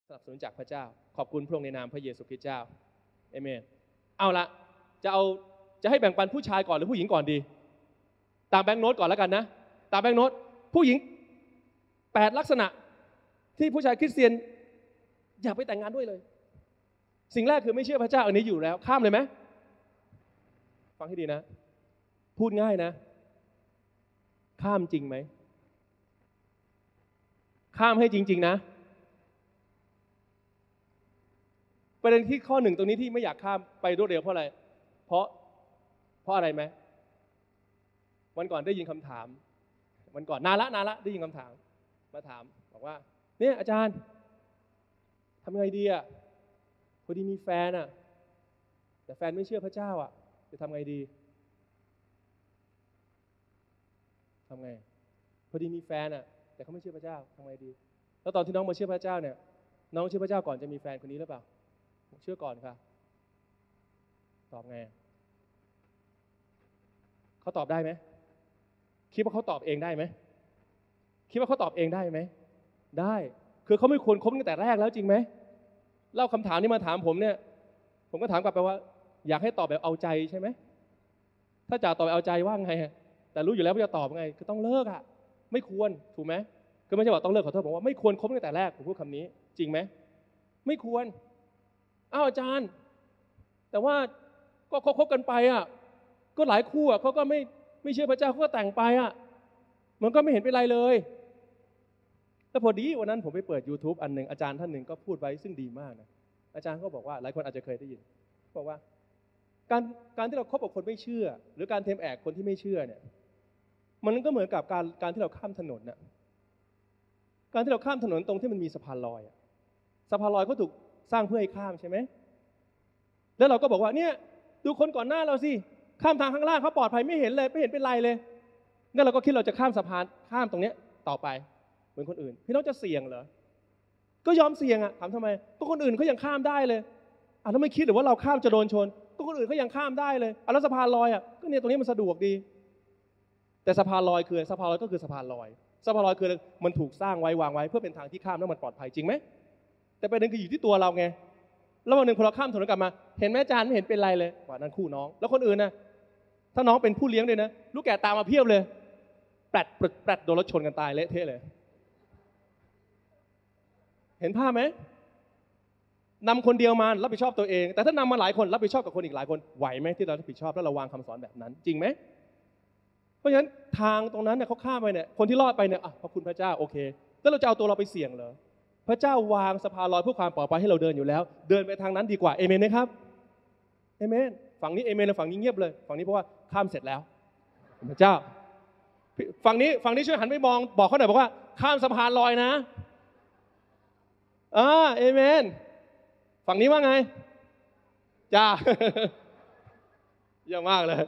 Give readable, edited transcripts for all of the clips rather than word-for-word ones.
สนับสนุนจากพระเจ้าขอบคุณพระองค์ในนามพระเยซูคริสต์เจ้าเอเมนเอาละจะให้แบ่งปันผู้ชายก่อนหรือผู้หญิงก่อนดีตามแบงค์โน้ตก่อนแล้วกันนะตามแบงค์โน้ตผู้หญิง8ลักษณะที่ผู้ชายคริสเตียนอย่าไปแต่งงานด้วยเลยสิ่งแรกคือไม่เชื่อพระเจ้าอันนี้อยู่แล้วข้ามเลยไหมฟังให้ดีนะพูดง่ายนะข้ามจริงไหมข้ามให้จริงๆนะประเด็นที่ข้อหนึ่งตรงนี้ที่ไม่อยากข้ามไปรวดเร็วเพราะอะไรเพราะอะไรไหมวันก่อนได้ยินคำถามวันก่อนนานละได้ยินคำถามมาถามบอกว่าเนี่ยอาจารย์ทำไงดีอ่ะพอดีมีแฟนอ่ะแต่แฟนไม่เชื่อพระเจ้าอ่ะจะทำไงดีทำไงพอดีมีแฟนอ่ะแต่เขาไม่เชื่อพระเจ้าทำไงดีแล้วตอนที่น้องมาเชื่อพระเจ้าเนี่ยน้องเชื่อพระเจ้าก่อนจะมีแฟนคนนี้หรือเปล่าเชื่อก่อนค่ะตอบไงเขาตอบได้ไหมคิดว่าเขาตอบเองได้ไหมคิดว่าเขาตอบเองได้ไหมได้คือเขาไม่ควรคบตั้งแต่แรกแล้วจริงไหมเล่าคำถามนี้มาถามผมเนี่ยผมก็ถามกลับไปว่าอยากให้ตอบแบบเอาใจใช่ไหมถ้าจะตอบแบบเอาใจว่าไงแต่รู้อยู่แล้วว่าจะตอบไงคือต้องเลิกอ่ะไม่ควรถูกไหมคือไม่ใช่ว่าต้องเลิกขอโทษผมว่าไม่ควรคบตั้งแต่แรกผมพูดคำนี้จริงไหมไม่ควรอ้าวอาจารย์แต่ว่าก็คบกันไปอ่ะก็หลายคู่อ่ะเขาก็ไม่เชื่อพระเจ้าเขาก็แต่งไปอ่ะมันก็ไม่เห็นเป็นไรเลยแล้วพอดีวันนั้นผมไปเปิด YouTube อันหนึ่งอาจารย์ท่านหนึ่งก็พูดไว้ซึ่งดีมากนะอาจารย์ก็บอกว่าหลายคนอาจจะเคยได้ยินบอกว่าการที่เราคบกับคนไม่เชื่อหรือการเทมแอกคนที่ไม่เชื่อเนี่ยมันก็เหมือนกับการที่เราข้ามถนนน่ะการที่เราข้ามถนนตรงที่มันมีสะพานลอยสะพานลอยก็ถูกสร้างเพื่อให้ข้ามใช่ไหมแล้วเราก็บอกว่าเนี่ยดูคนก่อนหน้าเราสิข้ามทางข้างล่างเขาปลอดภัยไม่เห็นเลยไม่เห็นเป็นไรเลยงั้นเราก็คิดเราจะข้ามสะพานข้ามตรงนี้ต่อไปเหมือนคนอื่นพี่น้องจะเสี่ยงเหรอก็ยอมเสี่ยงอ่ะถามทำไมก็คนอื่นเขายังข้ามได้เลยแล้วไม่คิดหรือว่าเราข้ามจะโดนชนก็คนอื่นเขายังข้ามได้เลยแล้วสะพานลอยก็เนี่ยตรงนี้มันสะดวกดีแต่สะพานลอยคือสะพานลอยก็คือสะพานลอยสะพานลอยคือมันถูกสร้างไว้วางไว้เพื่อเป็นทางที่ข้ามแล้วมันปลอดภัยจริงไหมแต่ประเด็นคืออยู่ที่ตัวเราไงแล้ววันหนึ่งพอเราข้ามถนนกลับมาเห็นแม่อาจารย์ไม่เห็นเป็นไรเลยว่านั่นคู่น้องแล้วคนอื่นนะถ้าน้องเป็นผู้เลี้ยงด้วยนะลูกแก่ตามมาเพียบเลยแปดโดนรถชนกันตายเละเทะเลยเห็นภาพไหมนำคนเดียวมารับผิดชอบตัวเองแต่ถ้านำมาหลายคนรับผิดชอบกับคนอีกหลายคนไหวไหมที่เรารับผิดชอบแล้วเราวางคำสอนแบบนั้นจริงไหมเพราะฉะนั้นทางตรงนั้นเนี่ยเขาข้ามไปเนี่ยคนที่รอดไปเนี่ยขอบคุณพระเจ้าโอเคแล้วเราจะเอาตัวเราไปเสี่ยงเหรอพระเจ้าวางสะพานลอยเพื่อความปลอดภัยให้เราเดินอยู่แล้วเดินไปทางนั้นดีกว่าเอเมนไหมครับเอเมนฝั่งนี้เอเมนแล้วฝั่งนี้เงียบเลยฝั่งนี้เพราะว่าข้ามเสร็จแล้วพระเจ้าฝั่งนี้ช่วยหันไปมองบอกเขาหน่อยบอกว่าข้ามสะพานลอยนะเอเมนฝั่งนี้ว่าไงจ้าเยอะมากเลย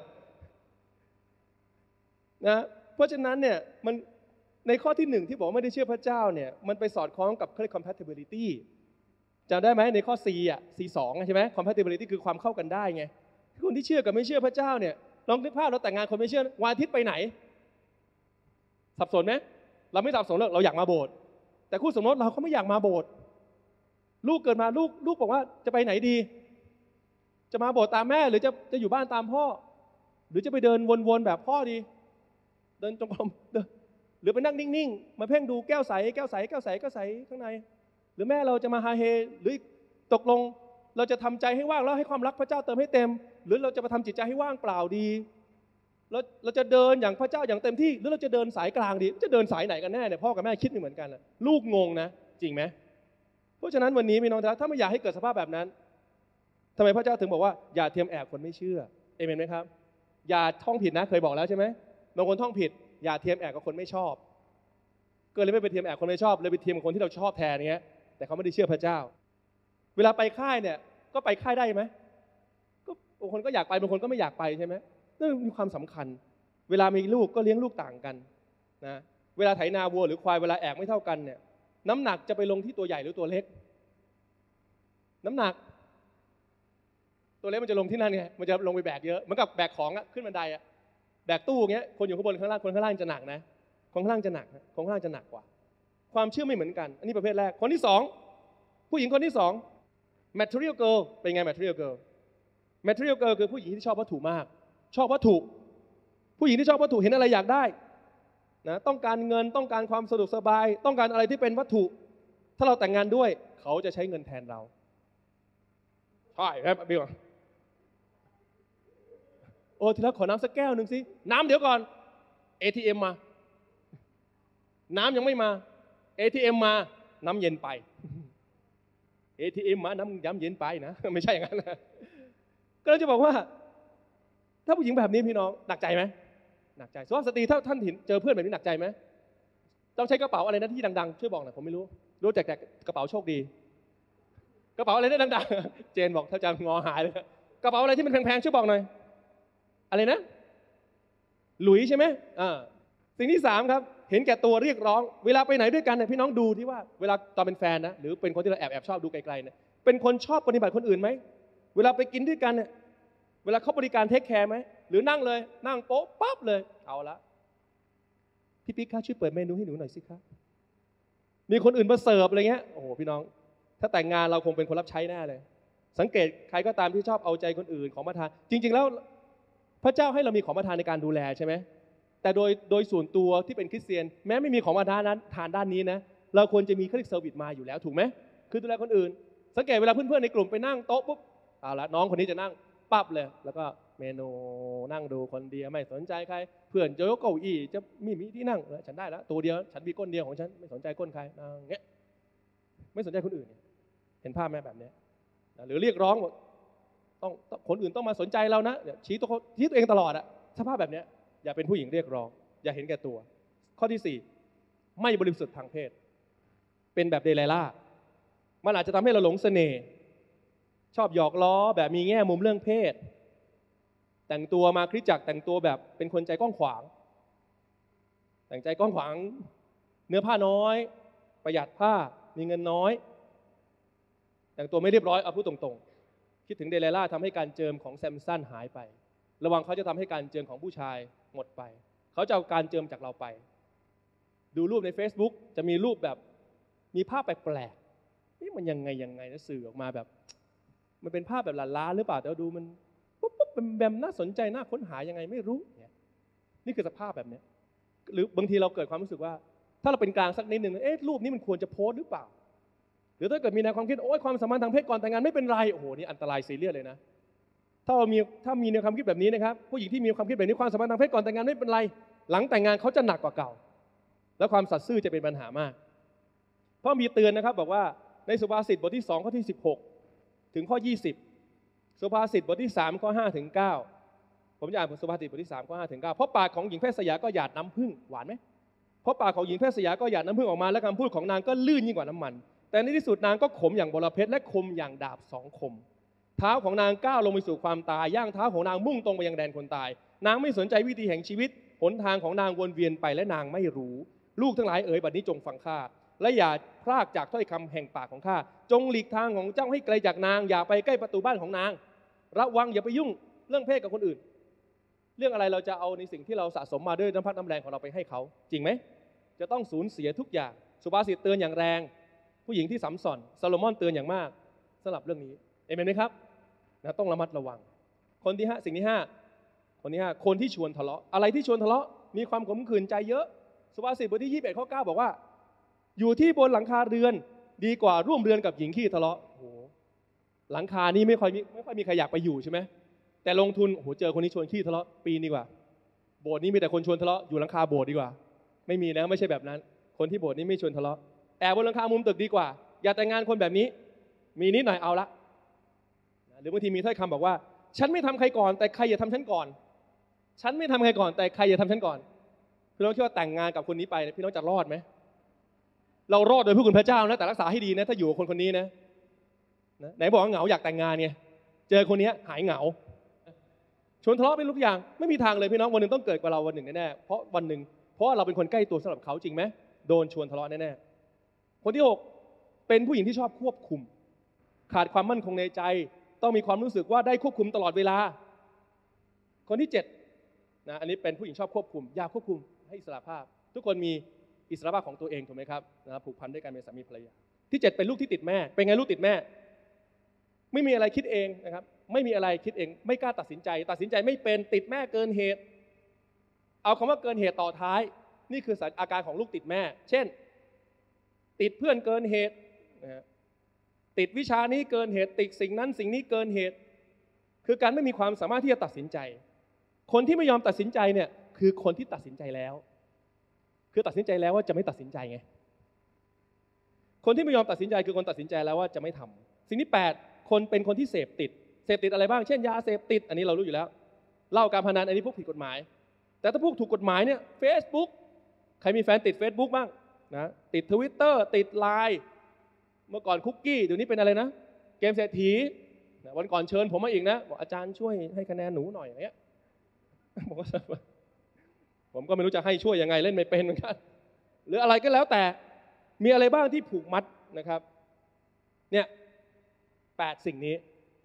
นะเพราะฉะนั้นเนี่ยมันในข้อที่1ที่บอกไม่ได้เชื่อพระเจ้าเนี่ยมันไปสอดคล้องกับ compatibility จำได้ไหมในข้อ C2 ใช่ไหม compatibility คือความเข้ากันได้ไงคนที่เชื่อกับไม่เชื่อพระเจ้าเนี่ยลองนึกภาพเราแต่งงานคนไม่เชื่อวันอาทิตย์ไปไหนสับสนไหมเราไม่สับสนหรอกเราอยากมาโบสถ์แต่คู่สมรสเราเขาไม่อยากมาโบสถ์ลูกเกิดมาลูกบอกว่าจะไปไหนดีจะมาโบสถ์ตามแม่หรือจะอยู่บ้านตามพ่อหรือจะไปเดินวนๆแบบพ่อดีเดินจงกรมหรือไปนั่งนิ่งๆมาเพ่งดูแก้วใสข้างในหรือแม่เราจะมาฮาเฮหรือตกลงเราจะทำใจให้ว่างแล้วให้ความรักพระเจ้าเติมให้เต็มหรือเราจะมาทำจิตใจให้ว่างเปล่าดีเราจะเดินอย่างพระเจ้าอย่างเต็มที่หรือเราจะเดินสายกลางดีจะเดินสายไหนกันแน่เนี่ยพ่อกับแม่คิดไม่เหมือนกันลูกงงนะจริงไหมเพราะฉะนั้นวันนี้พี่น้องถ้าไม่อยากให้เกิดสภาพแบบนั้นทำไมพระเจ้าถึงบอกว่าอย่าเทียมแอบคนไม่เชื่อเอเมนไหมครับอย่าท่องผิดนะเคยบอกแล้วใช่ไหมบางคนท่องผิดอย่าเทียมแอบกับคนไม่ชอบก็เลยไม่ไปเทียมแอบคนไม่ชอบเลยไปเทียมกับคนที่เราชอบแทนเงี้ยแต่เขาไม่ได้เชื่อพระเจ้าเวลาไปค่ายเนี่ยก็ไปค่ายได้ไหมก็บางคนก็อยากไปบางคนก็ไม่อยากไปใช่ไหมนั่นมีความสำคัญเวลามีลูกก็เลี้ยงลูกต่างกันนะเวลาไถนาวัวหรือควายเวลาแอกไม่เท่ากันเนี่ยน้ำหนักจะไปลงที่ตัวใหญ่หรือตัวเล็กน้ำหนักตัวเล็กมันจะลงที่นั่นไงมันจะลงไปแบกเยอะเหมือนกับแบกของขึ้นบันไดแบกตู้เงี้ยคนอยู่ข้างบนข้างล่างคนข้างล่างจะหนักนะคนข้างล่างจะหนักคนข้างล่างจะหนักกว่าความเชื่อไม่เหมือนกันอันนี้ประเภทแรกคนที่2 ผู้หญิงคนที่สอง material girl เป็นไง material girl material girl คือผู้หญิงที่ชอบวัตถุมากชอบวัตถุผู้หญิงที่ชอบวัตถุเห็นอะไรอยากได้นะต้องการเงินต้องการความสะดวกสบายต้องการอะไรที่เป็นวัตถุถ้าเราแต่งงานด้วยเขาจะใช้เงินแทนเราใช่ครับพี่ว่าโอ้ทีละขอน้ำสักแก้วหนึ่งสิน้ำเดี๋ยวก่อน ATM มาน้ำยังไม่มา ATM มาน้ำเย็นไป ATM มาน้ำเย็นไปนะไม่ใช่อย่างนั้นนะก็จะบอกว่าถ้าผู้หญิงแบบนี้พี่น้องหนักใจไหมหนักใจสุภาพสตรีถ้าท่านเห็นเจอเพื่อนแบบนี้หนักใจไหมต้องใช้กระเป๋าอะไรนะที่ดังๆช่วยบอกหน่อยผมไม่รู้จักแต่กระเป๋าโชคดีกระเป๋าอะไรได้ดังๆเจนบอกถ้าจะงอหายเลยกระเป๋าอะไรที่มันแพงๆช่วยบอกหน่อยอะไรนะหลุยใช่ไหมสิ่งที่สามครับเห็นแก่ตัวเรียกร้องเวลาไปไหนด้วยกันเนี่ยพี่น้องดูที่ว่าเวลาตอนเป็นแฟนนะหรือเป็นคนที่เราแอบชอบดูไกลๆเนี่ยเป็นคนชอบปฏิบัติคนอื่นไหมเวลาไปกินด้วยกันเนี่ยเวลาเขาบริการเทคแคร์ไหมหรือนั่งเลยนั่งโป๊ะปั๊บเลยเอาละพี่ปิ๊กคะช่วยเปิดเมนูให้หนูหน่อยสิคะมีคนอื่นมาเสิร์ฟอะไรเงี้ยโอ้โหพี่น้องถ้าแต่งงานเราคงเป็นคนรับใช้แน่เลยสังเกตใครก็ตามที่ชอบเอาใจคนอื่นของประทานจริงๆแล้วพระเจ้าให้เรามีของประทานในการดูแลใช่ไหมแต่โดยส่วนตัวที่เป็นคริสเตียนแม้ไม่มีของประทานนั้นทานด้านนี้นะเราควรจะมีเครื่องเซอร์วิสมาอยู่แล้วถูกไหมคือดูแลคนอื่นสังเกตเวลาเพื่อนๆในกลุ่มไปนั่งโต๊ะปุ๊บเอาละน้องคนนี้จะนั่งปั๊บเลยแล้วก็เมนูนั่งดูคนเดียวไม่สนใจใครเพื่อนจะยกเก้าอี้จะมีที่นั่งฉันได้แล้วตัวเดียวฉันมีก้นเดียวของฉันไม่สนใจก้นใครเงี้ยไม่สนใจคนอื่นเห็นภาพไหมแบบนี้หรือเรียกร้องต้องคนอื่นต้องมาสนใจเรานะชี้ตัวเองตลอดอะสภาพแบบนี้อย่าเป็นผู้หญิงเรียกร้องอย่าเห็นแก่ตัวข้อที่ 4ไม่บริสุทธิ์ทางเพศเป็นแบบเดไลล่ามันอาจจะทำให้เราหลงเสน่ห์ชอบหยอกล้อแบบมีแง่มุมเรื่องเพศแต่งตัวมาคริสตจักรแต่งตัวแบบเป็นคนใจกว้างขวางแต่งใจกว้างขวางเนื้อผ้าน้อยประหยัดผ้ามีเงินน้อยแต่งตัวไม่เรียบร้อยเอาพูดตรงๆคิดถึงเดไลล่าทำให้การเจิมของแซมสันหายไประวังเขาจะทำให้การเจิมของผู้ชายหมดไปเขาจะเอาการเจิมจากเราไปดูรูปใน Facebook จะมีรูปแบบมีภาพแปลกๆนี่มันยังไงนะสื่อออกมาแบบมันเป็นภาพแบบล้าๆหรือเปล่าแต่ดูมันปุ๊บเป็นแบบน่าสนใจน่าค้นหายังไงไม่รู้เนี่ยนี่คือสภาพแบบนี้หรือบางทีเราเกิดความรู้สึกว่าถ้าเราเป็นกลางสักนิดนึงรูปนี้มันควรจะโพสหรือเปล่าหรือถ้าเกิดมีแนวความคิดโอ้ยความสัมพันธ์ทางเพศก่อนแต่งงานไม่เป็นไรโอ้โหนี่อันตรายซีเรียสเลยนะถ้ามีแนวความคิดแบบนี้นะครับผู้หญิงที่มีความคิดแบบนี้ความสัมพันธ์ทางเพศก่อนแต่งงานไม่เป็นไรหลังแต่งงานเขาจะหนักกว่าเก่าและความสัตย์ซื่อจะเป็นปัญหามากเพราะมีเตือนนะครับบอกว่าในสุภาษิตบทที่2ข้อที่16ถึงข้อ20สุภาษิตบทที่3ข้อ5ถึง9ผมจะอ่านสุภาษิตบทที่3ข้อ5ถึง9เพราะปากของหญิงแพทย์สยาก็หยาดน้ำผึ้งหวานไหมเพราะปากของหญิงแพทย์สยาก็หยาดน้ำผึ้งออกมาและคำพูดของนางก็ลื่นยิ่งกว่าน้ำมันแต่ในที่สุดนางก็ขมอย่างบรเพชรและคมอย่างดาบ2 คมเท้าของนางก้าวลงไปสู่ความตายย่างเท้าของนางมุ่งตรงไปยังแดนคนตายนางไม่สนใจวิธีแห่งชีวิตหนทางของนางวนเวียนไปและนางไม่รู้ลูกทั้งหลายเอ๋ยบัดนี้จงฟังข้าและอย่าพลากจากถ้อยคำแห่งปากของข้าจงหลีกทางของเจ้าให้ไกลจากนางอย่าไปใกล้ประตูบ้านของนางระวังอย่าไปยุ่งเรื่องเพศกับคนอื่นเรื่องอะไรเราจะเอาในสิ่งที่เราสะสมมาด้วยน้ำพักน้ำแรงของเราไปให้เขาจริงไหมจะต้องสูญเสียทุกอย่างสุภาษิตเตือนอย่างแรงผู้หญิงที่สัมสอนซาโลมอนเตือนอย่างมากสำหรับเรื่องนี้เอเมนไหมครับนะต้องระมัดระวังคนที่5สิ่งที่5คนที่5คนที่ชวนทะเลาะอะไรที่ชวนทะเลาะมีความขมขื่นใจเยอะสุภาษิตบทที่21ข้อ9บอกว่าอยู่ที่บนหลังคาเรือนดีกว่าร่วมเรือนกับหญิงขี้ทะเลาะโอ้โหหลังคานี่ไม่ค่อยมีใครอยากไปอยู่ใช่ไหมแต่ลงทุนโอ้โหเจอคนนี้ชวนขี้ทะเลาะปีดีกว่าโบสถ์นี้มีแต่คนชวนทะเลาะอยู่หลังคาโบสถ์ดีกว่าไม่มีนะไม่ใช่แบบนั้นคนที่โบสถ์นี้ไม่ชวนทะเลาะแอบบนหลังคามุมตึกดีกว่าอย่าแต่งงานคนแบบนี้มีนิดหน่อยเอาละหรือบางทีมีถ้อยคำบอกว่าฉันไม่ทำใครก่อนแต่ใครอย่าทำฉันก่อนฉันไม่ทำใครก่อนแต่ใครอย่าทำฉันก่อนพี่น้องคิดว่าแต่งงานกับคนนี้ไปพี่น้องจะรอดไหมเรารอดโดยพระคุณพระเจ้านะแต่รักษาให้ดีนะถ้าอยู่กับคนนี้นะไหนบอกว่าเหงาอยากแต่งงานไงเจอคนนี้หายเหงาชวนทะเลาะไปทุกอย่างไม่มีทางเลยพี่น้องวันหนึ่งต้องเกิดกับเราวันหนึ่งแน่ๆเพราะวันหนึ่งเพราะเราเป็นคนใกล้ตัวสำหรับเขาจริงไหมโดนชวนทะเลาะแน่ๆคนที่6เป็นผู้หญิงที่ชอบควบคุมขาดความมั่นคงในใจต้องมีความรู้สึกว่าได้ควบคุมตลอดเวลาคนที่7นะอันนี้เป็นผู้หญิงชอบควบคุมอยากควบคุมให้อิสรภาพทุกคนมีอิสรภาพของตัวเองถูกไหมครับนะผูกพันด้วยกันเป็นสามีภรรยาที่7เป็นลูกที่ติดแม่เป็นไงลูกติดแม่ไม่มีอะไรคิดเองนะครับไม่มีอะไรคิดเองไม่กล้าตัดสินใจไม่เป็นติดแม่เกินเหตุเอาคำว่าเกินเหตุต่อท้ายนี่คืออาการของลูกติดแม่เช่นติดเพื่อนเกินเหตุนะติดวิชานี้เกินเหตุติดสิ่งนั้นสิ่งนี้เกินเหตุคือการไม่มีความสามารถที่จะตัดสินใจคนที่ไม่ยอมตัดสินใจเนี่ยคือคนที่ตัดสินใจแล้วคือตัดสินใจแล้วว่าจะไม่ตัดสินใจไงคนที่ไม่ยอมตัดสินใจคือคนตัดสินใจแล้วว่าจะไม่ทำสิ่งที่8คนเป็นคนที่เสพติดอะไรบ้างเช่นยาเสพติดอันนี้เรารู้อยู่แล้วเหล้าการพนันอันนี้พวกผิดกฎหมายแต่ถ้าพวกถูกกฎหมายเนี่ย Facebook ใครมีแฟนติด Facebook บ้างนะติด Twitter ติด LINE เมื่อก่อนคุกกี้เดี๋ยวนี้เป็นอะไรนะเกมเศรษฐีวันก่อนเชิญผมมาอีกนะบอกอาจารย์ช่วยให้คะแนนหนูหน่อยอย่างเงี้ยผมก็ไม่รู้จะให้ช่วยยังไงเล่นไม่เป็นเหมือนกันหรืออะไรก็แล้วแต่มีอะไรบ้างที่ผูกมัดนะครับเนี่ย8สิ่งนี้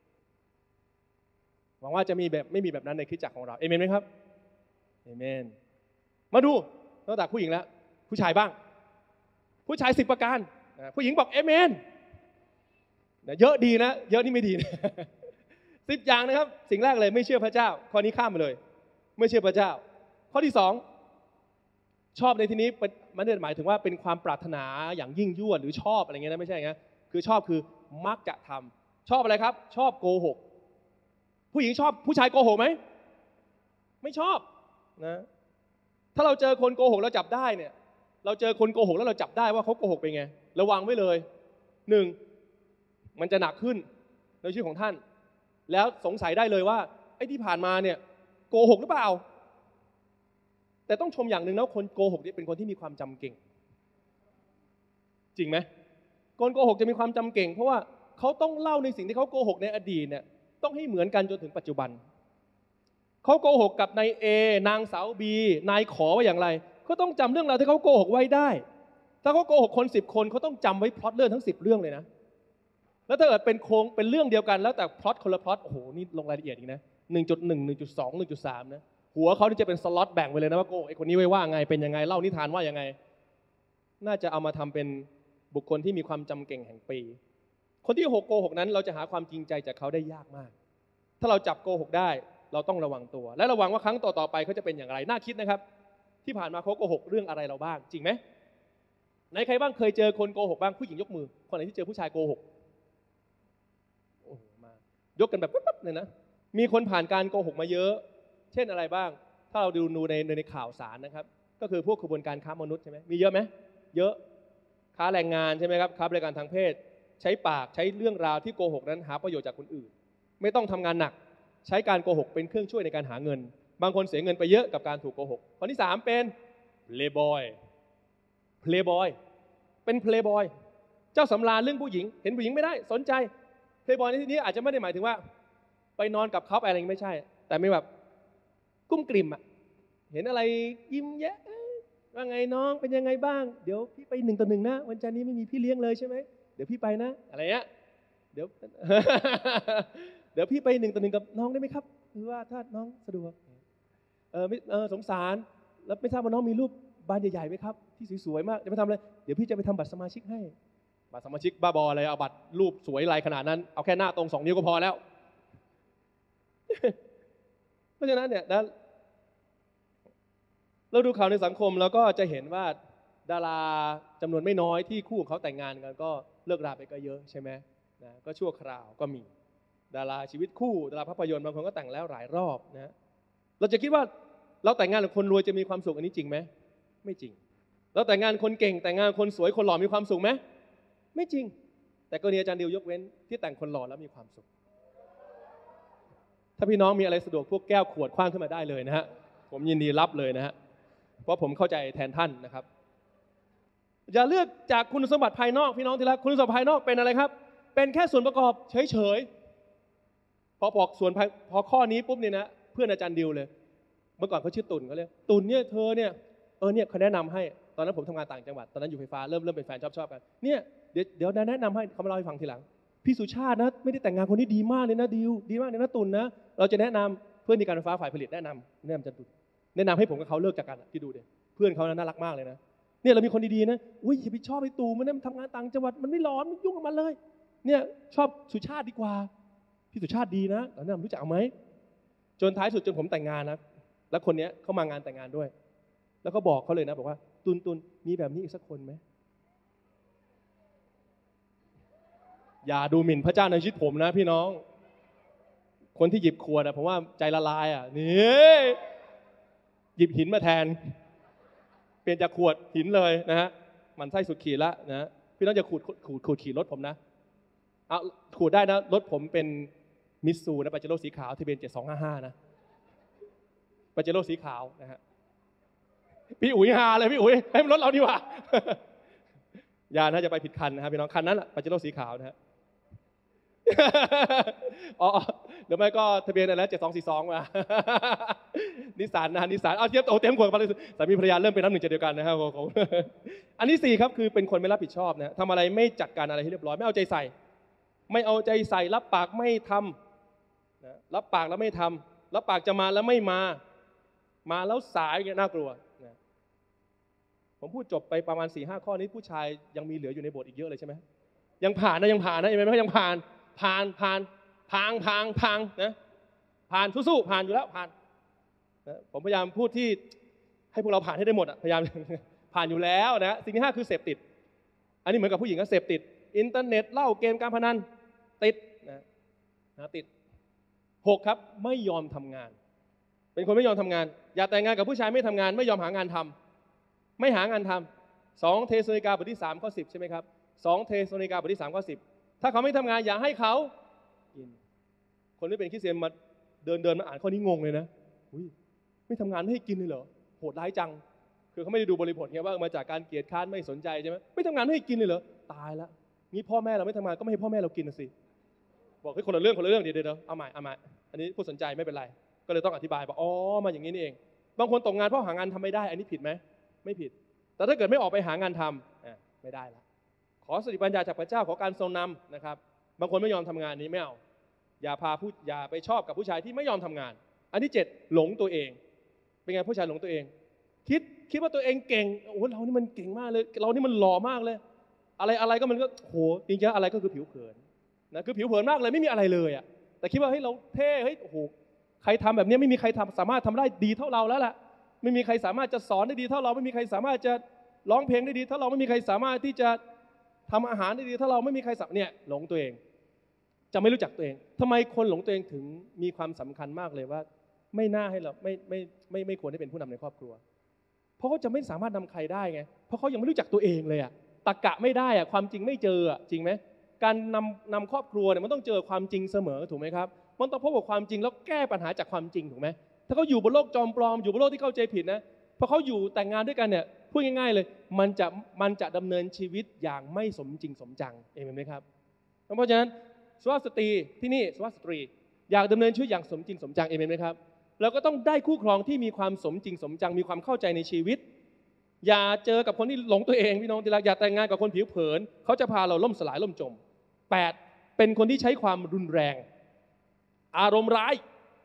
หวังว่าจะมีแบบไม่มีแบบนั้นในคริสตจักรของเราเอเมนไหมครับเอเมนมาดูนอกจากผู้หญิงแล้วผู้ชายบ้างผู้ชาย10ประการผู้หญิงบอกเอเมนเยอะดีนะเยอะนี่ไม่ดีนะ10อย่างนะครับสิ่งแรกเลยไม่เชื่อพระเจ้าข้อนี้ข้ามไปเลยไม่เชื่อพระเจ้าข้อที่2ชอบในที่นี้มันหมายถึงว่าเป็นความปรารถนาอย่างยิ่งยวดหรือชอบอะไรเงี้ยนะไม่ใช่ไงคือชอบคือมักจะทำชอบอะไรครับชอบโกหกผู้หญิงชอบผู้ชายโกหกไหมไม่ชอบนะถ้าเราเจอคนโกหกแล้วจับได้เนี่ยเราเจอคนโกหกแล้วเราจับได้ว่าเขาโกหกเป็นไงระวังไว้เลย1มันจะหนักขึ้นในชีวิตของท่านแล้วสงสัยได้เลยว่าไอ้ที่ผ่านมาเนี่ยโกหกหรือเปล่าแต่ต้องชมอย่างหนึ่งนะคนโกหกนี่เป็นคนที่มีความจำเก่งจริงไหมคนโกหกจะมีความจำเก่งเพราะว่าเขาต้องเล่าในสิ่งที่เขาโกหกในอดีตเนี่ยต้องให้เหมือนกันจนถึงปัจจุบันเขาโกหกกับนายเอนางสาวบีนายขอว่าอย่างไรเขาต้องจำเรื่องราวที่เขาโกหกไว้ได้ถ้าเขาโกหกคน10คนเขาต้องจำไว้พล็อตเรื่องทั้ง10เรื่องเลยนะแล้วถ้าเกิดเป็นโครงเป็นเรื่องเดียวกันแล้วแต่พล็อตคนละพล็อตโอ้โหนี่ลงรายละเอียดอีกนะ 1.1 1.2 1.3 นะหัวเขาที่จะเป็นสล็อตแบ่งไปเลยนะว่าโกหกไอ้คนนี้ไว้ว่าไงเป็นยังไงเล่านิทานว่ายังไงน่าจะเอามาทำเป็นบุคคลที่มีความจำเก่งแห่งปีคนที่โกหกนั้นเราจะหาความจริงใจจากเขาได้ยากมากถ้าเราจับโกหกได้เราต้องระวังตัวและระวังว่าครั้งต่อๆไปเขาจะเป็นอย่างไรน่าคิดนะครับที่ผ่านมาเขาโกหกเรื่องอะไรเราบ้างจริงไหมไหนใครบ้างเคยเจอคนโกหกบ้างผู้หญิงยกมือคนไหนที่เจอผู้ชายโกหกโอ้โหมายกกันแบบปั๊บๆเลยนะมีคนผ่านการโกหกมาเยอะเช่นอะไรบ้างถ้าเราดูในข่าวสารนะครับก็คือพวกขบวนการค้ามนุษย์ใช่ไหมมีเยอะไหมเยอะค้าแรงงานใช่ไหมครับค้าบริการทางเพศใช้ปากใช้เรื่องราวที่โกหกนั้นหาประโยชน์จากคนอื่นไม่ต้องทำงานหนักใช้การโกหกเป็นเครื่องช่วยในการหาเงินบางคนเสียเงินไปเยอะกับการถูกโกหกข้อที่3เป็นเพลย์บอยเป็นเพลย์บอยเจ้าสำราญเรื่องผู้หญิงเห็นผู้หญิงไม่ได้สนใจเพลย์บอยในที่นี้อาจจะไม่ได้หมายถึงว่าไปนอนกับเขาอะไรอย่างนี้ไม่ใช่แต่ไม่แบบกุ้มกลิ่มอ่ะเห็นอะไรยิ้มแย้มว่าไงน้องเป็นยังไงบ้างเดี๋ยวพี่ไป1 ต่อ 1นะวันจันทร์นี้ไม่มีพี่เลี้ยงเลยใช่ไหมเดี๋ยวพี่ไปนะอะไรเงี้ยเดี๋ยวพี่ไป1 ต่อ 1กับน้องได้ไหมครับหรือว่าถ้าน้องสะดวกสงสารแล้วไม่ทราบว่าน้องมีรูปบานใหญ่ๆไหมครับที่สวยๆมากจะไปทำอะไรเดี๋ยวพี่จะไปทำบัตรสมาชิกให้บัตรสมาชิกบ้าบออะไรเอาบัตรรูปสวยลายขนาดนั้นเอาแค่หน้าตรง2 นิ้วก็พอแล้วเพราะฉะนั้นเนี่ยเราดูข่าวในสังคมแล้วก็จะเห็นว่าดาราจำนวนไม่น้อยที่คู่ของเขาแต่งงานกันก็เลิกราไปก็เยอะใช่ไหมนะก็ชั่วคราวก็มีดาราชีวิตคู่ดาราภาพยนตร์บางคนก็แต่งแล้วหลายรอบนะเราจะคิดว่าเราแต่งงานกับคนรวยจะมีความสุขอันนี้จริงไหมไม่จริงเราแต่งงานคนเก่งแต่งงานคนสวยคนหล่อมีความสุขไหมไม่จริงแต่กรณีอาจารย์ดิวยกเว้นที่แต่งคนหล่อแล้วมีความสุขถ้าพี่น้องมีอะไรสะดวกพวกแก้วขวดคว้างขึ้นมาได้เลยนะฮะผมยินดีรับเลยนะฮะเพราะผมเข้าใจแทนท่านนะครับอย่าเลือกจากคุณสมบัติภายนอกพี่น้องทีละคุณสมบัติภายนอกเป็นอะไรครับเป็นแค่ส่วนประกอบเฉยๆพอบอกส่วนพอข้อนี้ปุ๊บเนี่ยนะเพื่อนอาจารย์ดิวเลยเมื่อก่อนเขาชื่อตุลเขาเรียกตุลเนี่ยเธอเนี่ยเนี่ยเขาแนะนำให้ตอนนั้นผมทำงานต่างจังหวัดตอนนั้นอยู่ไฟฟ้าเริ่มเป็นแฟนชอบกันเนี่ยเดี๋ยวแนะนำให้เขามาเล่าให้ฟังทีหลังพี่สุชาตินะไม่ได้แต่งงานคนนี้ดีมากเลยนะดิวดีมากเลยนะตุลนะเราจะแนะนำเพื่อนในการไฟฟ้าฝ่ายผลิตแนะนำอาจารย์ตุลแนะนำให้ผมกับเขาเลิกจากกันที่ดูดิเพื่อนเขาน่ารักมากเลยนะเนี่ยเรามีคนดีๆนะอุ้ยอย่าไปชอบไอ้ตู่มันนะมันทำงานต่างจังหวัดมันไม่ร้อนไม่ยุ่งกับมันเลยเนี่ยชอบสุชาติดีกว่าพี่สุชาติดีนะแล้วเนี่ยรู้จักเอาไหมจนท้ายสุดจนผมแต่งงานนะแล้วคนเนี้ยเขามางานแต่งงานด้วยแล้วก็บอกเขาเลยนะบอกว่าตุนมีแบบนี้อีกสักคนไหมอย่าดูหมิ่นพระเจ้าในชีวิตผมนะพี่น้องคนที่หยิบขวดผมว่าใจละลายนี่หยิบหินมาแทนเปลี่ยนจากขวดหินเลยนะฮะมันไส้สุดขีดละนะพี่น้องจะขูดขีดรถผมนะเอาขูดได้นะรถผมเป็นมิตซูนะปาเจโร่สีขาวทะเบียน7255นะปาเจโร่สีขาวนะฮะพี่อุ๋ยฮาเลยพี่อุ๋ยให้มันรถเราดีกว่าอย่านะจะไปผิดคันนะครับพี่น้องคันนั้นแหละปาเจโร่สีขาวนะฮะอ๋อหรือไม่ก็ทะเบียนอะไร7242มานิสสันนะนิสสันเอาเทียบเต็มขวดไปเลยสามีภรรยาเริ่มเป็นน้ำหนึ่งใจเดียวกันนะครับอันที่4ครับคือเป็นคนไม่รับผิดชอบนะทำอะไรไม่จัดการอะไรให้เรียบร้อยไม่เอาใจใส่รับปากไม่ทำนะรับปากแล้วไม่ทำรับปากจะมาแล้วไม่มาแล้วสายอย่างเงี้ยน่ากลัวนะผมพูดจบไปประมาณ 4-5 ข้อนี้ผู้ชายยังมีเหลืออยู่ในโบสถ์อีกเยอะเลยใช่ไหมยังผ่านนะยังผ่านนะยังไม่ยังผ่านพังนะผ่านสู้ๆผ่านอยู่แล้วผ่านนะผมพยายามพูดที่ให้พวกเราผ่านให้ได้หมดพยายามผ่านอยู่แล้วนะสิ่งที่5คือเสพติดอันนี้เหมือนกับผู้หญิงก็เสพติดอินเทอร์เน็ตเหล้าเกมการพนันติดนะติด6ครับไม่ยอมทำงานเป็นคนไม่ยอมทำงานอย่าแต่งงานกับผู้ชายไม่ทำงานไม่ยอมหางานทำไม่หางานทำ2เทสโลนิกาบทที่3ข้อ10ใช่ไหมครับ2เทสโลนิกาบทที่3ข้อ10ถ้าเขาไม่ทำงานอย่าให้เขากินคนที่เป็นคริสเตียนมาเดินมาอ่านข้อนี้งงเลยนะไม่ทำงานไม่ให้กินเลยเหรอโหดร้ายจังคือเขาไม่ได้ดูบริบทไงว่ามาจากการเกลียดค้านไม่สนใจใช่ไหมไม่ทำงานไม่ให้กินเลยเหรอตายแล้วนี่พ่อแม่เราไม่ทำงานก็ไม่ให้พ่อแม่เรากินสิบอกให้คนละเรื่องเดี๋ยวเอาใหม่อันนี้ผู้สนใจไม่เป็นไรก็เลยต้องอธิบายว่าอ๋อมาอย่างนี้นี่เองบางคนตกงานเพราะหางานทำไม่ได้อันนี้ผิดไหมไม่ผิดแต่ถ้าเกิดไม่ออกไปหางานทำไม่ได้ละขอสติปัญญาจากพระเจ้าขอการทรงนำนะครับบางคนไม่ยอมทำงานนี้ไม่เอาอย่าไปชอบกับผู้ชายที่ไม่ยอมทำงานอันที่7หลงตัวเองเป็นไงผู้ชายหลงตัวเองคิดว่าตัวเองเก่งโอ้เรานี่มันเก่งมากเลยเรานี่มันหล่อมากเลยอะไรก็มันก็โหจริงๆอะไรก็คือผิวเผินนะคือผิวเผินมากเลยไม่มีอะไรเลยแต่คิดว่าเฮ้ยเราเท่เฮ้ยโอ้โหใครทำแบบนี้ไม่มีใครสามารถทำได้ดีเท่าเราแล้วล่ะไม่มีใครสามารถจะสอนได้ดีเท่าเราไม่มีใครสามารถจะร้องเพลงได้ดีเท่าเราไม่มีใครสามารถที่จะทำอาหารได้ดีเท่าเราไม่มีใครเนี่ยหลงตัวเองจะไม่รู้จักตัวเองทำไมคนหลงตัวเองถึงมีความสำคัญมากเลยว่าไม่น่าให้เราไม่ควรได้เป็นผู้นำในครอบครัวเพราะเขาจะไม่สามารถนำใครได้ไงเพราะเขายังไม่รู้จักตัวเองเลยตรรกะไม่ได้ความจริงไม่เจอจริงไหมการนำครอบครัวเนี่ยมันต้องเจอความจริงเสมอถูกไหมครับมันต้องพบกับความจริงแล้วแก้ปัญหาจากความจริงถูกไหมถ้าเขาอยู่บนโลกจอมปลอมอยู่บนโลกที่เข้าใจผิดนะพอเขาอยู่แต่งงานด้วยกันเนี่ยพูดง่ายๆเลยมันจะดำเนินชีวิตอย่างไม่สมจริงสมจังเห็นไหมครับเพราะฉะนั้นสุภาพสตรีที่นี่สุภาพสตรีอยากดำเนินชีวิตอย่างสมจริงสมจังเห็นไหมครับเราก็ต้องได้คู่ครองที่มีความสมจริงสมจังมีความเข้าใจในชีวิตอย่าเจอกับคนที่หลงตัวเองพี่น้องที่รักอย่าแต่งงานกับคนผิวเผินเขาจะพาเราล่มสลายล่มจม8เป็นคนที่ใช้ความรุนแรงอารมณ์ร้าย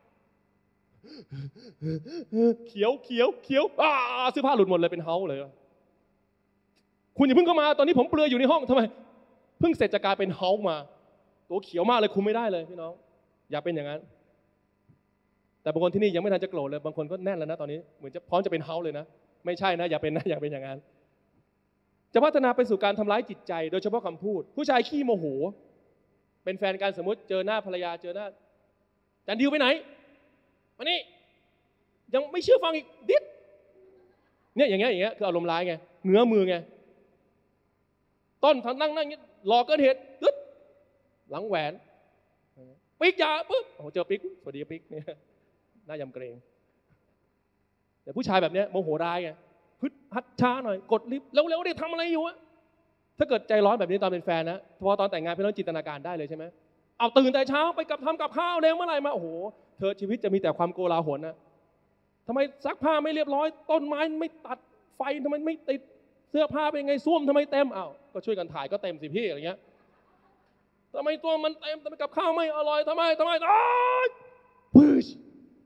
เขียวเสื้อผ้าหลุดหมดเลยเป็นเฮาเลยคุณอย่าเพิ่งเข้ามาตอนนี้ผมเปลือยอยู่ในห้องทำไมเพิ่งเสร็จจากการเป็นเฮามาตัวเขียวมากเลยคุมไม่ได้เลยพี่น้องอย่าเป็นอย่างนั้นแต่บางคนที่นี่ยังไม่ทันจะโกรธเลยบางคนก็แน่นแล้วนะตอนนี้เหมือนจะพร้อมจะเป็นเฮาเลยนะไม่ใช่นะอย่าเป็นอย่างนั้นจะพัฒนาไปสู่การทำร้ายจิตใจโดยเฉพาะคำพูดผู้ชายขี้โมโหเป็นแฟนกันสมมติเจอหน้าภรรยาเจอหน้าจันดิวไปไหนมานี่ยังไม่เชื่อฟังอีกดิดเนี่ยอย่างเงี้ยคืออารมณ์ร้ายไงเงื้อมือไงต้นนั่งอย่างนี้หลอกเกินเหตุดึ๊ดหลังแหวนปิ๊กยาปุ๊บโอ้โหเจอปิ๊กสวัสดีปิ๊กเนี่ยน่ายำเกรงแต่ผู้ชายแบบเนี้ยโมโหร้ายไงฮึดฮัดช้าหน่อยกดลิฟต์เร็วๆดิทำอะไรอยู่ถ้าเกิดใจร้อนแบบนี้ตอนเป็นแฟนนะพอตอนแต่งงานพี่น้องจินตนาการได้เลยใช่ไหมเอาตื่นแต่เช้าไปทำกับข้าวเร็วเมื่อไหร่มาโอ้โหเธอชีวิตจะมีแต่ความโกลาหลนะทำไมซักผ้าไม่เรียบร้อยต้นไม้ไม่ตัดไฟทำไมไม่ติดเสื้อผ้าเป็นไงส้วมทำไมเต็มก็ช่วยกันถ่ายก็เต็มสิพี่อะไรเงี้ยทำไมตัวมันเต็มทำไมกับข้าวไม่อร่อยทำไมปึ๊ช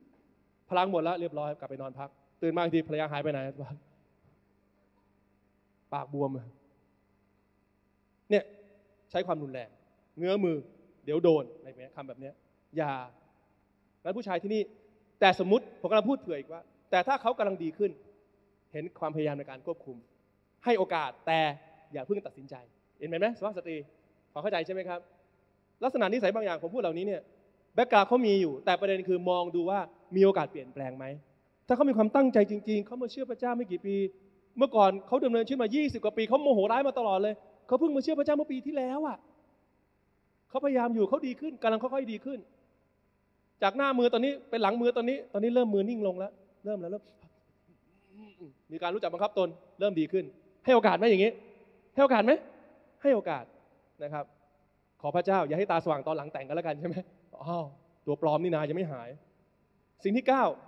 พลังหมดแล้วเรียบร้อยกลับไปนอนพักตื่นมาอีกทีภรรยาหายไปไหนปากบวมเนี่ยใช้ความรุนแรงเงื้อมือเดี๋ยวโดนอะไรแบบนี้คำแบบนี้อย่าแล้วผู้ชายที่นี่แต่สมมติผมกำลังพูดเผื่ออีกว่าแต่ถ้าเขากำลังดีขึ้นเห็นความพยายามในการควบคุมให้โอกาสแต่อย่าเพิ่งตัดสินใจเห็นไหมสุภาพสตรีพอเข้าใจใช่ไหมครับลักษณะนิสัยบางอย่างผมพูดเหล่านี้เนี่ยแบ็คกราวด์เขามีอยู่แต่ประเด็นคือมองดูว่ามีโอกาสเปลี่ยนแปลงไหมถ้าเขามีความตั้งใจจริงๆเขามาเชื่อพระเจ้าไม่กี่ปีเมื่อก่อนเขาดำเนินชีวิตมา20 กว่าปีเขาโมโหร้ายมาตลอดเลยเขาเพิ่งมาเชื่อพระเจ้าเมื่อปีที่แล้วอ่ะเขาพยายามอยู่เขาดีขึ้นกำลังค่อยๆดีขึ้นจากหน้ามือตอนนี้เป็นหลังมือตอนนี้เริ่มมือนิ่งลงแล้วเริ่มมีการรู้จักบังคับตนเริ่มดีขึ้นให้โอกาสไหมอย่างนี้ให้โอกาสไหมให้โอกาสนะครับขอพระเจ้าอย่าให้ตาสว่างตอนหลังแต่งกันแล้วกันใช่ไหมอ้าวตัวปลอมนี่นายังไม่หายสิ่งที่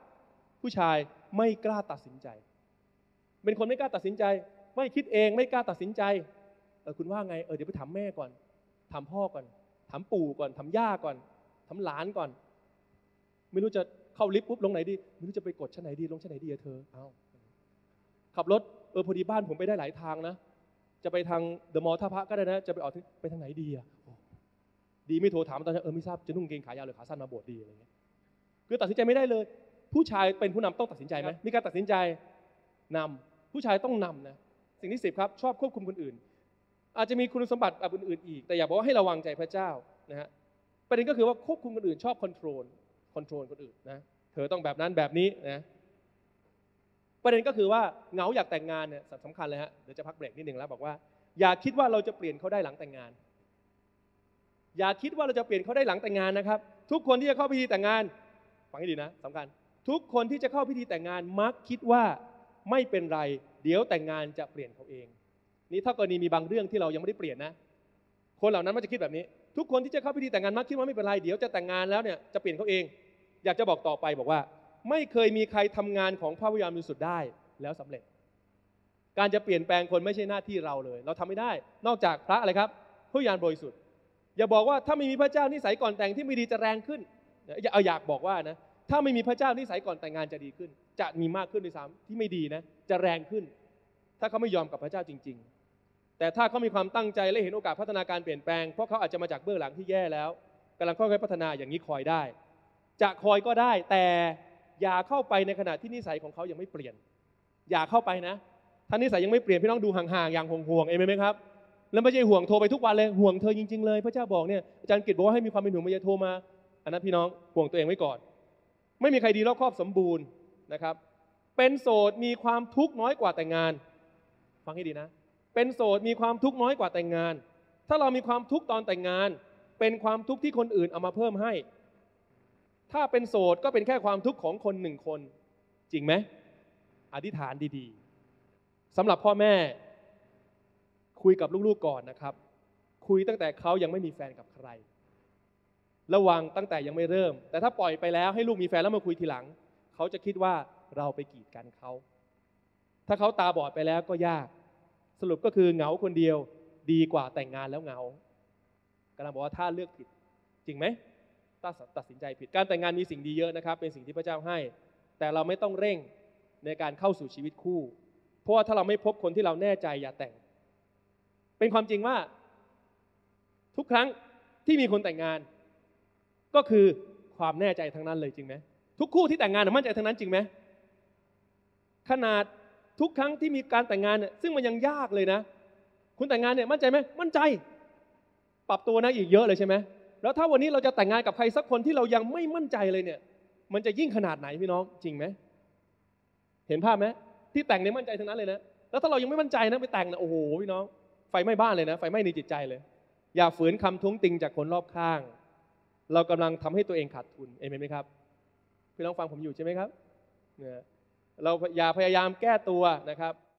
9ผู้ชายไม่กล้าตัดสินใจเป็นคนไม่กล้าตัดสินใจไม่คิดเองไม่กล้าตัดสินใจคุณว่าไงเดี๋ยวไปถามแม่ก่อนถามพ่อก่อนถามปู่ก่อนถามย่าก่อนถามหลานก่อนไม่รู้จะเข้าลิฟต์ปุ๊บลงไหนดีไม่รู้จะไปกดชั้นไหนดีลงชั้นไหนดีเธอขับรถพอดีบ้านผมไปได้หลายทางนะจะไปทางเดอะมอลล์ท่าพระก็ได้นะจะไปออกไปทางไหนดีดีไม่โทรถามตอนนั้นไม่ทราบจะนุ่งเกงขายาวหรือขาสั้นมาโบสถ์ดีอะไรเงี้ยคือตัดสินใจไม่ได้เลยผู้ชายเป็นผู้นำต้องตัดสินใจไหมมีการตัดสินใจนำผู้ชายต้องนำนะสิ่งที่10ครับชอบควบคุมคนอื่นอาจจะมีคุณสมบัติแบบอื่นๆอีกแต่อยากบอกว่าให้ระวังใจพระเจ้านะฮะประเด็นก็คือว่าควบคุมคนอื่นชอบคอนโทรลคนอื่นนะเธอต้องแบบนั้นแบบนี้นะประเด็นก็คือว่าเหงาอยากแต่งงานเนี่ยสำคัญเลยฮะเดี๋ยวจะพักเบรกนิดนึงแล้วบอกว่าอย่าคิดว่าเราจะเปลี่ยนเขาได้หลังแต่งงานอย่าคิดว่าเราจะเปลี่ยนเขาได้หลังแต่งงานนะครับทุกคนที่จะเข้าพิธีแต่งงานฟังให้ดีนะสำคัญทุกคนที่จะเข้าพิธีแต่งงานมักคิดว่าไม่เป็นไรเดี๋ยวแต่งงานจะเปลี่ยนเขาเองนี่ถ้ากรณีมีบางเรื่องที่เรายังไม่ได้เปลี่ยนนะคนเหล่านั้นมันจะคิดแบบนี้ทุกคนที่จะเข้าพิธีแต่งงานมักคิดว่าไม่เป็นไรเดี๋ยวจะแต่งงานแล้วเนี่ยจะเปลี่ยนเขาเองอยากจะบอกต่อไปบอกว่าไม่เคยมีใครทำงานของพระวิญญาณบริสุทธิ์ได้แล้วสำเร็จการจะเปลี่ยนแปลงคนไม่ใช่หน้าที่เราเลยเราทำไม่ได้นอกจากพระอะไรครับพระวิญญาณบริสุทธิ์อย่าบอกว่าถ้าไม่มีพระเจ้านิสัยก่อนแต่งที่ไม่ดีจะแรงขึ้นอยากบอกว่านะถ้าไม่มีพระเจ้านิสัยก่อนแต่งงานจะดีขึ้นจะมีมากขึ้นด้วยซ้ำที่ไม่ดีนะจะแรงขึ้นถ้าเขาไม่ยอมกับพระเจ้าจริงๆแต่ถ้าเขามีความตั้งใจและเห็นโอกาสพัฒนาการเปลี่ยนแปลงเพราะเขาอาจจะมาจากเบื้องหลังที่แย่แล้วกำลังค่อยๆพัฒนาอย่างนี้คอยได้จะคอยก็ได้แต่อย่าเข้าไปในขณะที่นิสัยของเขายังไม่เปลี่ยนอย่าเข้าไปนะถ้านิสัยยังไม่เปลี่ยนพี่น้องดูห่างๆอย่างห่วงเองไหมครับแล้วไม่ใช่ห่วงโทรไปทุกวันเลยห่วงเธอจริงๆเลยพระเจ้าบอกเนี่ยอาจารย์กิตบอกว่าให้มีความเป็นห่วงอย่าโทรมาอันนั้นพี่น้องห่วงตัวเองไว้ก่อนไม่มีใครดีรอบครอบสมบูรณ์นะครับเป็นโสดมีความทุกข์น้อยกว่าแต่งงานฟังให้ดีนะเป็นโสดมีความทุกข์น้อยกว่าแต่งงานถ้าเรามีความทุกข์ตอนแต่งงานเป็นความทุกข์ที่คนอื่นเอามาเพิ่มให้ถ้าเป็นโสดก็เป็นแค่ความทุกข์ของคน1 คนจริงไหมอธิษฐานดีๆสำหรับพ่อแม่คุยกับลูกๆก่อนนะครับคุยตั้งแต่เขายังไม่มีแฟนกับใครระวังตั้งแต่ยังไม่เริ่มแต่ถ้าปล่อยไปแล้วให้ลูกมีแฟนแล้วมาคุยทีหลังเขาจะคิดว่าเราไปกีดกันเขาถ้าเขาตาบอดไปแล้วก็ยากสรุปก็คือเหงาคนเดียวดีกว่าแต่งงานแล้วเหงากำลังบอกว่าถ้าเลือกผิดจริงไหมตัดสินใจผิดการแต่งงานมีสิ่งดีเยอะนะครับเป็นสิ่งที่พระเจ้าให้แต่เราไม่ต้องเร่งในการเข้าสู่ชีวิตคู่เพราะว่าถ้าเราไม่พบคนที่เราแน่ใจอย่าแต่งเป็นความจริงว่าทุกครั้งที่มีคนแต่งงานก็คือความแน่ใจทั้งนั้นเลยจริงไหมทุกคู่ที่แต่งงานมั่นใจทั้งนั้นจริงไหมขนาดทุกครั้งที่มีการแต่งงานเนี่ยซึ่งมันยังยากเลยนะคุณแต่งงานเนี่ยมั่นใจไหมมั่นใจปรับตัวนะอีกเยอะเลยใช่ไหมแล้วถ้าวันนี้เราจะแต่งงานกับใครสักคนที่เรายังไม่มั่นใจเลยเนี่ยมันจะยิ่งขนาดไหนพี่น้องจริงไหมเห็นภาพไหมที่แต่งเนี่ยมั่นใจทั้งนั้นเลยนะแล้วถ้าเรายังไม่มั่นใจนะไปแต่งนะโอ้โหพี่น้องไฟไหม้บ้านเลยนะไฟไหม้ในจิตใจเลยอย่าฝืนคำท้วงติงจากคนรอบข้างเรากำลังทำให้ตัวเองขาดทุนเอเมนไหมครับพี่น้องฟังผมอยู่ใช่ไหมครับเราอย่าพยายามแก้ตัวนะครับ